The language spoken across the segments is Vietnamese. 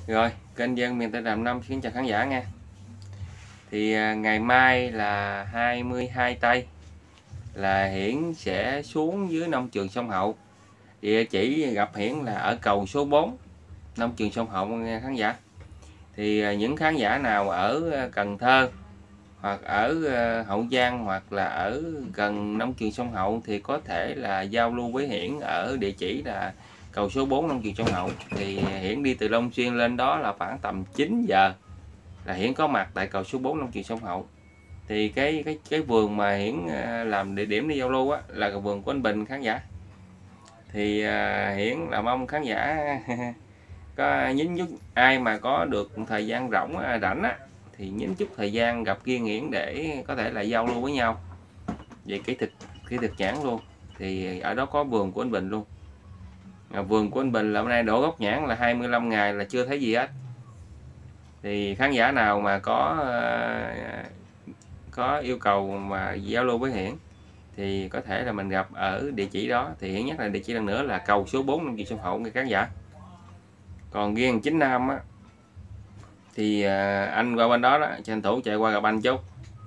Rồi, kênh Dân miền Tây Đàm Năm xin chào khán giả nha. Thì ngày mai là 22 tây là Hiển sẽ xuống dưới nông trường sông Hậu. Địa chỉ gặp Hiển là ở cầu số 4 nông trường sông Hậu nha khán giả. Thì những khán giả nào ở Cần Thơ hoặc ở Hậu Giang hoặc là ở gần nông trường sông Hậu thì có thể là giao lưu với Hiển ở địa chỉ là cầu số 4 nông trường sông Hậu. Thì Hiển đi từ Long Xuyên lên đó là khoảng tầm 9 giờ là Hiển có mặt tại cầu số 4 nông trường sông Hậu. Thì cái vườn mà Hiển làm địa điểm đi giao lưu á là cái vườn của anh Bình khán giả. Thì Hiển là mong khán giả có nhín chút, ai mà có được thời gian rảnh á thì nhín chút thời gian gặp riêng Hiển để có thể là giao lưu với nhau về kỹ thực nhãn luôn. Thì ở đó có vườn của anh Bình luôn. Vườn của anh Bình là hôm nay đổ gốc nhãn là 25 ngày là chưa thấy gì hết. Thì khán giả nào mà có yêu cầu mà giao lưu với Hiển thì có thể là mình gặp ở địa chỉ đó. Thì Hiển nhắc là địa chỉ lần nữa là cầu số 4 nông trường sông Hậu nghe khán giả. Còn riêng chính Nam á thì anh qua bên đó đó tranh thủ chạy qua gặp anh chút.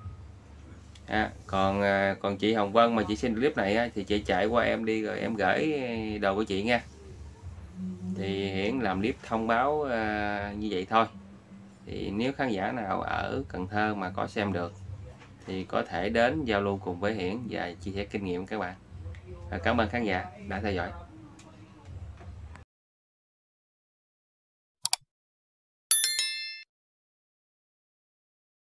Còn chị Hồng Vân mà chị xin clip này á, thì chị chạy qua em đi rồi em gửi đồ của chị nha. Thì Hiển làm clip thông báo như vậy thôi. Thì nếu khán giả nào ở Cần Thơ mà có xem được thì có thể đến giao lưu cùng với Hiển và chia sẻ kinh nghiệm các bạn. Cảm ơn khán giả đã theo dõi.